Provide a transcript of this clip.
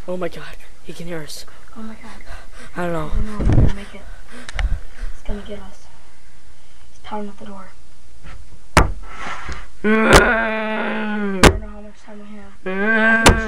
Oh my god, he can hear us. Oh my god. I don't know. I don't know if we're gonna make it. It's gonna get us. He's pounding at the door. I don't know how much time we have.